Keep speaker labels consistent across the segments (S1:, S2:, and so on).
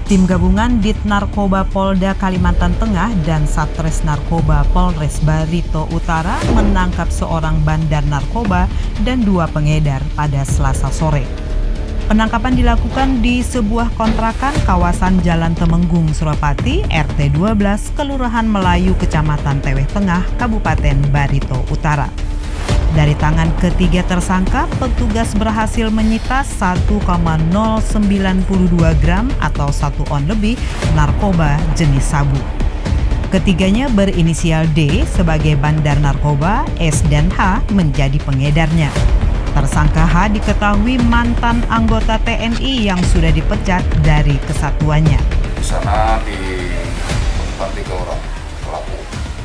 S1: Tim gabungan Dit Narkoba Polda Kalimantan Tengah dan Satres Narkoba Polres Barito Utara menangkap seorang bandar narkoba dan 2 pengedar pada Selasa sore. Penangkapan dilakukan di sebuah kontrakan kawasan Jalan Temenggung, Suropati, RT 12, Kelurahan Melayu, Kecamatan Teweh Tengah, Kabupaten Barito Utara. Dari tangan ketiga tersangka, petugas berhasil menyita 1,092 gram atau 1 on lebih narkoba jenis sabu. Ketiganya berinisial D sebagai bandar narkoba, S dan H menjadi pengedarnya. Tersangka H diketahui mantan anggota TNI yang sudah dipecat dari kesatuannya.
S2: Di sana ditemukan 3 orang pelaku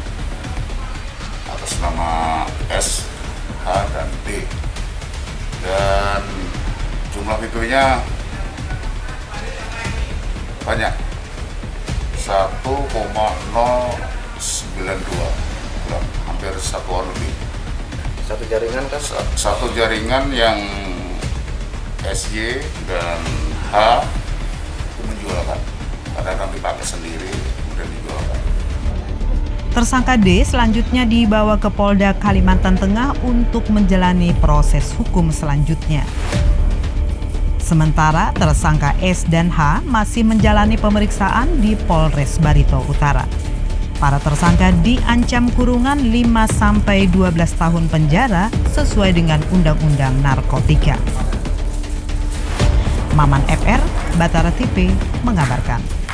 S2: atas nama S, H, dan D, dan jumlah videonya banyak, 1,092 gram, hampir 1 on lebih.
S3: Satu jaringan kan?
S2: Satu jaringan yang SY dan H itu menjualkan, kadang-kadang dipakai sendiri kemudian dijualkan.
S1: Tersangka D selanjutnya dibawa ke Polda Kalimantan Tengah untuk menjalani proses hukum selanjutnya. Sementara tersangka S dan H masih menjalani pemeriksaan di Polres Barito Utara. Para tersangka diancam kurungan 5-12 tahun penjara sesuai dengan Undang-Undang Narkotika. Maman FR, Batara TV mengabarkan.